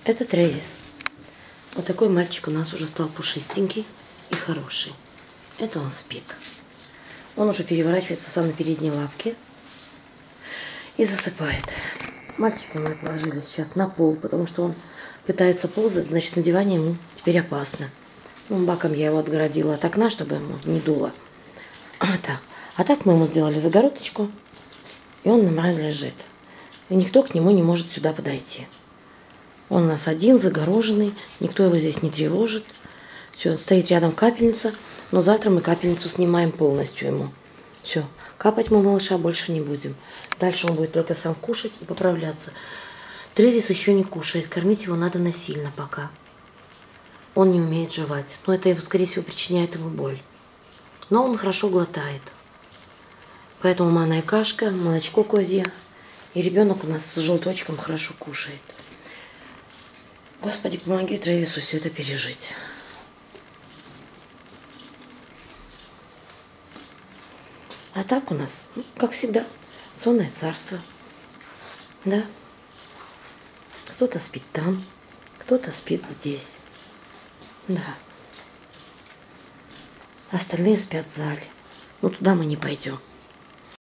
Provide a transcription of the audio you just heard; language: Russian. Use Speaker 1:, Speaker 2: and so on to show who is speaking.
Speaker 1: Это Трэвис. Вот такой мальчик у нас уже стал пушистенький и хороший. Это он спит. Он уже переворачивается сам на передние лапки и засыпает. Мальчика мы положили сейчас на пол, потому что он пытается ползать, значит, на диване ему теперь опасно. Баком я его отгородила от окна, чтобы ему не дуло. А так мы ему сделали загородочку, и он нормально лежит. И никто к нему не может сюда подойти. Он у нас один, загороженный, никто его здесь не тревожит. Все, стоит рядом капельница, но завтра мы капельницу снимаем полностью ему. Все, капать мы малыша больше не будем. Дальше он будет только сам кушать и поправляться. Трэвис еще не кушает, кормить его надо насильно пока. Он не умеет жевать, но это, скорее всего, причиняет ему боль. Но он хорошо глотает. Поэтому манная кашка, молочко козье. И ребенок у нас с желточком хорошо кушает. Господи, помоги Трэвису все это пережить. А так у нас, как всегда, сонное царство. Да. Кто-то спит там, кто-то спит здесь. Да. Остальные спят в зале. Но туда мы не пойдем.